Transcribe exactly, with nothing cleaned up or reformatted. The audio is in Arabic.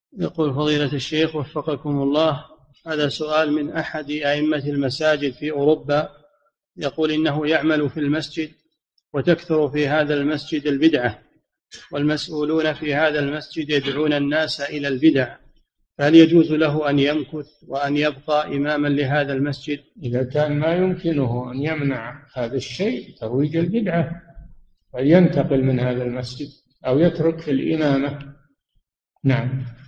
يقول فضيلة الشيخ وفقكم الله، هذا سؤال من أحد أئمة المساجد في أوروبا، يقول إنه يعمل في المسجد وتكثر في هذا المسجد البدعة، والمسؤولون في هذا المسجد يدعون الناس إلى البدع، فهل يجوز له أن يمكث وأن يبقى إماما لهذا المسجد؟ إذا كان ما يمكنه أن يمنع هذا الشيء ترويج البدعة فلينتقل من هذا المسجد أو يترك الإمامة. نعم.